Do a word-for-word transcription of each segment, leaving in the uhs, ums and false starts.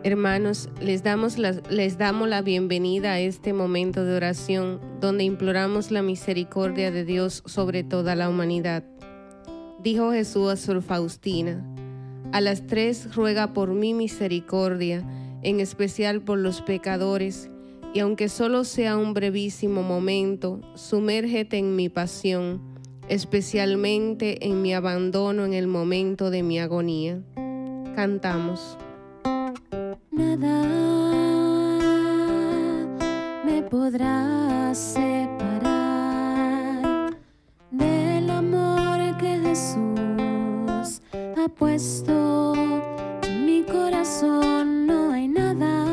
Hermanos, les damos, la, les damos la bienvenida a este momento de oración donde imploramos la misericordia de Dios sobre toda la humanidad. Dijo Jesús a Sor Faustina: a las tres ruega por mi misericordia, en especial por los pecadores, y aunque solo sea un brevísimo momento, sumérgete en mi pasión, especialmente en mi abandono en el momento de mi agonía. Cantamos. Nada me podrá separar del amor que Jesús ha puesto en mi corazón. No hay nada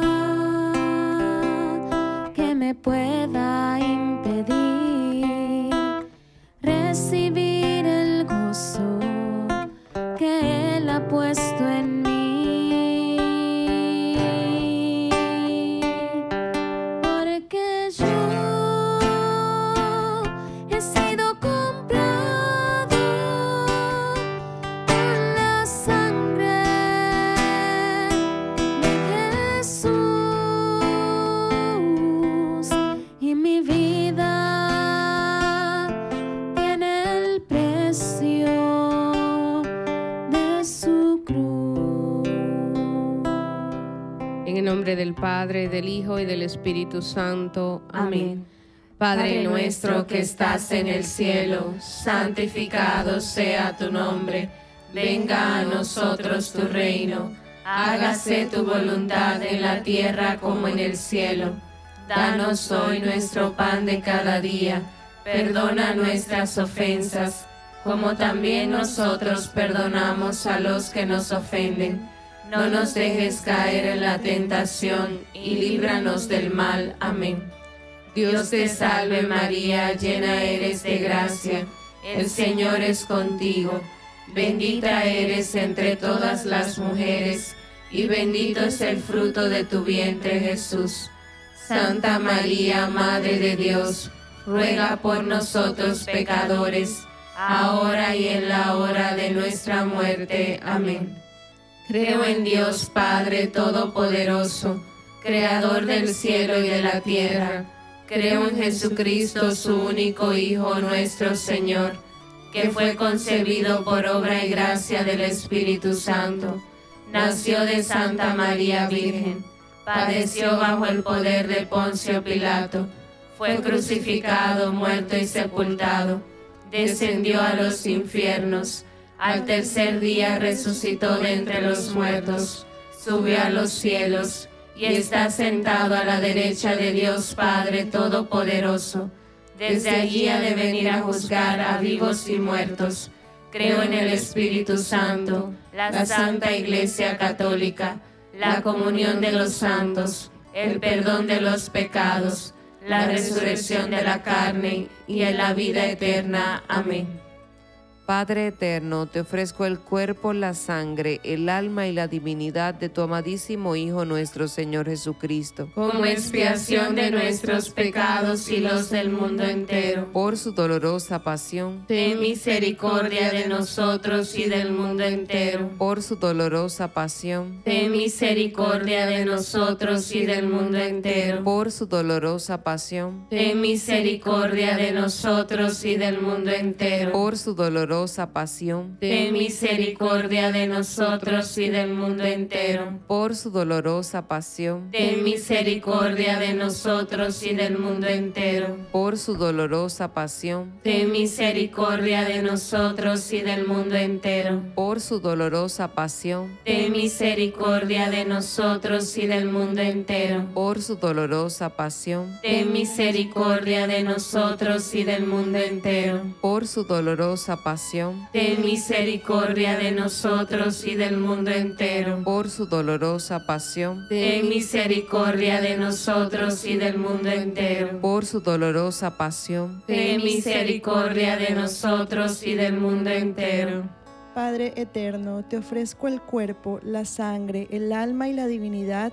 que me pueda impedir recibir el gozo que Él ha puesto en mí. En el nombre del Padre, del Hijo y del Espíritu Santo. Amén. Amén. Padre, Padre nuestro que estás en el cielo, santificado sea tu nombre. Venga a nosotros tu reino. Hágase tu voluntad en la tierra como en el cielo. Danos hoy nuestro pan de cada día. Perdona nuestras ofensas, como también nosotros perdonamos a los que nos ofenden. No nos dejes caer en la tentación y líbranos del mal. Amén. Dios te salve María, llena eres de gracia. El Señor es contigo. Bendita eres entre todas las mujeres, y bendito es el fruto de tu vientre, Jesús. Santa María, Madre de Dios, ruega por nosotros pecadores, ahora y en la hora de nuestra muerte. Amén. Creo en Dios Padre Todopoderoso, Creador del cielo y de la tierra. Creo en Jesucristo, su único Hijo, nuestro Señor, que fue concebido por obra y gracia del Espíritu Santo. Nació de Santa María Virgen, padeció bajo el poder de Poncio Pilato, fue crucificado, muerto y sepultado, descendió a los infiernos. Al tercer día resucitó de entre los muertos, subió a los cielos y está sentado a la derecha de Dios Padre Todopoderoso. Desde allí ha de venir a juzgar a vivos y muertos. Creo en el Espíritu Santo, la Santa Iglesia Católica, la comunión de los santos, el perdón de los pecados, la resurrección de la carne y en la vida eterna. Amén. Padre eterno, te ofrezco el cuerpo, la sangre, el alma y la divinidad de tu amadísimo Hijo nuestro Señor Jesucristo, como expiación de nuestros pecados y los del mundo entero. Por su dolorosa pasión, ten misericordia de nosotros y del mundo entero. Por su dolorosa pasión, ten misericordia de nosotros y del mundo entero. Por su dolorosa pasión, ten misericordia de nosotros y del mundo entero. Por su dolorosa pasión, ten misericordia de nosotros y del mundo entero. Por su dolorosa pasión, ten misericordia de nosotros y del mundo entero. Por su dolorosa pasión, ten misericordia de nosotros y del mundo entero. Por su dolorosa pasión, ten misericordia de nosotros y del mundo entero. Por su dolorosa pasión, ten misericordia de nosotros y del mundo entero. Por su dolorosa pasión, ten misericordia de nosotros y del mundo entero. Por su dolorosa pasión, ten misericordia de nosotros y del mundo entero. Por su dolorosa pasión, ten misericordia de nosotros y del mundo entero. Padre eterno, te ofrezco el cuerpo, la sangre, el alma y la divinidad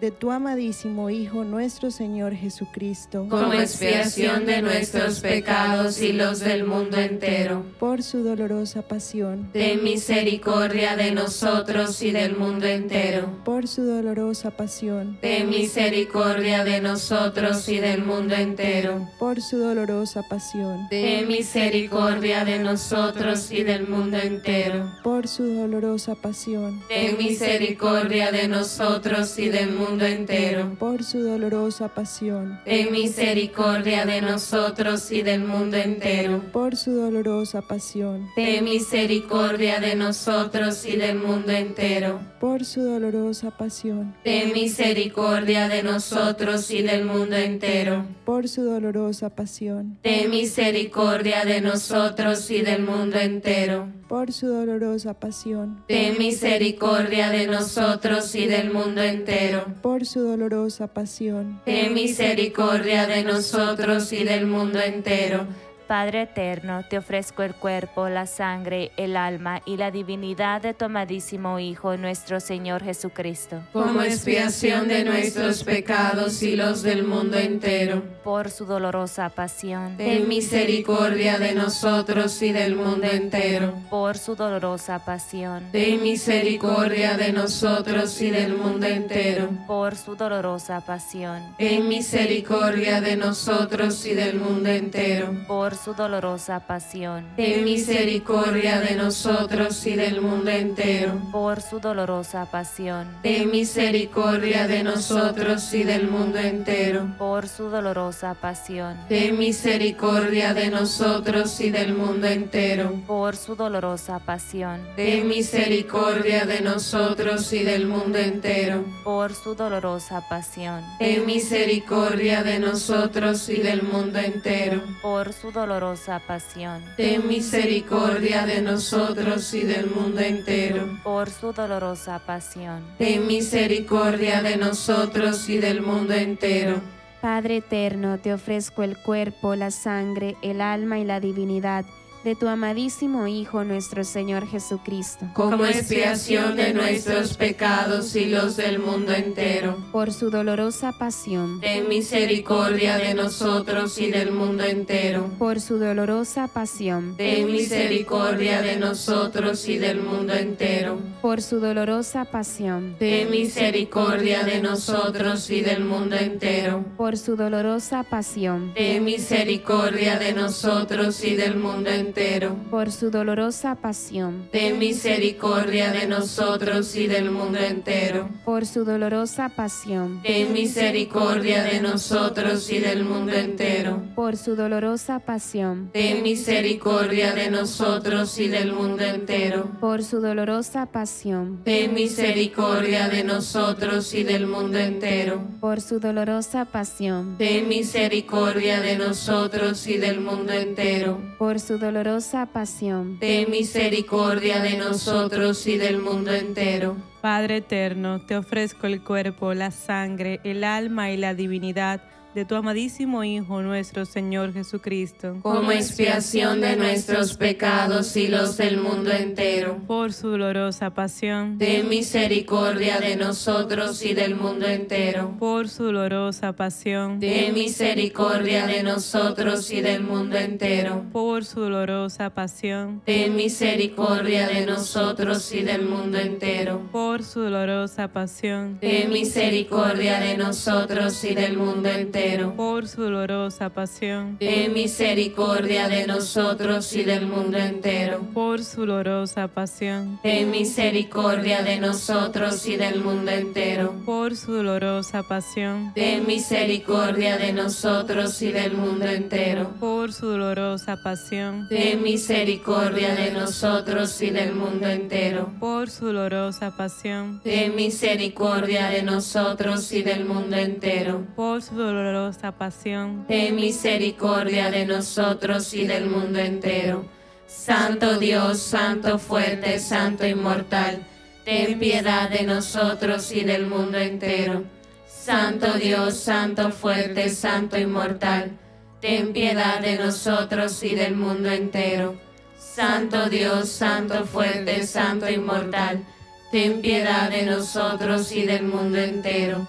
de tu amadísimo Hijo nuestro Señor Jesucristo, como expiación de nuestros pecados y los del mundo entero. por su dolorosa pasión, Ten misericordia de nosotros y del mundo entero. por su dolorosa pasión, Ten misericordia de nosotros y del mundo entero. por su dolorosa pasión, Ten misericordia de nosotros y del mundo entero. por su dolorosa pasión, Ten misericordia de nosotros y del mundo entero. por su dolorosa pasión, Ten misericordia de nosotros y del mundo entero. por su dolorosa pasión, Ten misericordia de nosotros y del mundo entero. por su dolorosa pasión, Ten misericordia de nosotros y del mundo entero. por su dolorosa pasión, Ten misericordia de nosotros y del mundo entero. por su dolorosa pasión, Ten misericordia de nosotros y del mundo entero. por su dolorosa pasión, Ten misericordia de nosotros y del mundo entero. Padre eterno, te ofrezco el cuerpo, la sangre, el alma y la divinidad de tu amadísimo Hijo, nuestro Señor Jesucristo, Como expiación de nuestros pecados y los del mundo entero. por su dolorosa pasión, Ten misericordia de nosotros y del mundo entero. por su dolorosa pasión, Ten misericordia de nosotros y del mundo entero. por su dolorosa pasión, Ten misericordia de nosotros y del mundo entero. por su dolorosa pasión, Ten misericordia de nosotros y del mundo entero. por su dolorosa pasión, Ten misericordia de nosotros y del mundo entero. por su dolorosa pasión, Ten misericordia de nosotros y del mundo entero. por su dolorosa pasión, Ten misericordia de nosotros y del mundo entero. por su dolorosa pasión, Ten misericordia de nosotros y del mundo entero. por su dolorosa pasión, Ten misericordia de nosotros y del mundo entero. por su dolorosa pasión. Ten misericordia de nosotros y del mundo entero. Padre eterno, te ofrezco el cuerpo, la sangre, el alma y la divinidad de tu amadísimo Hijo, nuestro Señor Jesucristo, Como expiación de nuestros pecados y los del mundo entero. por su dolorosa pasión, Ten misericordia de nosotros y del mundo entero. por su dolorosa pasión, Ten misericordia de nosotros y del mundo entero. por su dolorosa pasión, Ten misericordia de nosotros y del mundo entero. por su dolorosa pasión, Ten misericordia de nosotros y del mundo entero. por su dolorosa pasión, Ten misericordia de nosotros y del mundo entero. por su dolorosa pasión, Ten misericordia de nosotros y del mundo entero. por su dolorosa pasión, Ten misericordia de nosotros y del mundo entero. por su dolorosa pasión, Ten misericordia de nosotros y del mundo entero. por su dolorosa pasión, Ten misericordia de nosotros y del mundo entero. por su dolorosa pasión, Ten misericordia de nosotros y del mundo entero. Padre eterno, te ofrezco el cuerpo, la sangre, el alma y la divinidad de tu amadísimo Hijo, nuestro Señor Jesucristo, Como expiación de nuestros pecados y los del mundo entero. por su dolorosa pasión, Ten misericordia de nosotros y del mundo entero. por su dolorosa pasión, Ten misericordia de nosotros y del mundo entero. por su dolorosa pasión, Ten misericordia de nosotros y del mundo entero. por su dolorosa pasión, Ten misericordia de nosotros y del mundo entero. por su dolorosa pasión, Ten misericordia de nosotros y del mundo entero. por su dolorosa pasión, Ten misericordia de nosotros y del mundo entero. por su dolorosa pasión, Ten misericordia de nosotros y del mundo entero. por su dolorosa pasión, Ten misericordia de nosotros y del mundo entero. por su dolorosa pasión, Ten misericordia de nosotros y del mundo entero. por su dolorosa pasión, Ten misericordia de nosotros y del mundo entero. Santo Dios, Santo fuerte, Santo inmortal, ten piedad de nosotros y del mundo entero. Santo Dios, Santo fuerte, Santo inmortal, ten piedad de nosotros y del mundo entero. Santo Dios, Santo fuerte, Santo inmortal, ten piedad de nosotros y del mundo entero.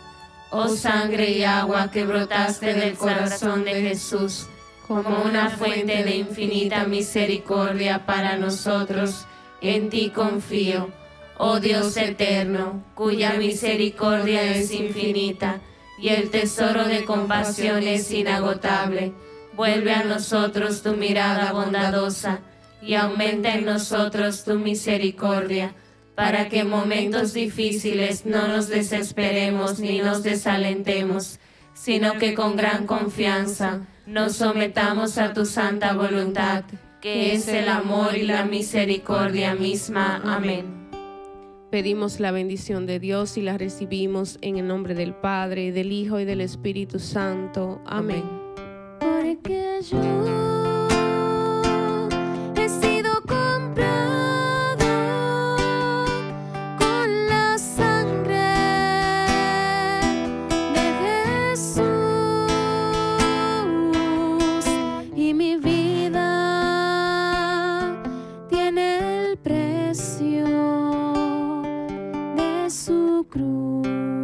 Oh sangre y agua que brotaste del corazón de Jesús, como una fuente de infinita misericordia para nosotros, en ti confío. Oh Dios eterno, cuya misericordia es infinita y el tesoro de compasión es inagotable, vuelve a nosotros tu mirada bondadosa y aumenta en nosotros tu misericordia, para que en momentos difíciles no nos desesperemos ni nos desalentemos, sino que con gran confianza nos sometamos a tu santa voluntad, que es el amor y la misericordia misma. Amén. Pedimos la bendición de Dios y la recibimos en el nombre del Padre, del Hijo y del Espíritu Santo. Amén. Porque yo he sido comprado con la sangre de Jesús, y mi vida tiene el precio de su cruz.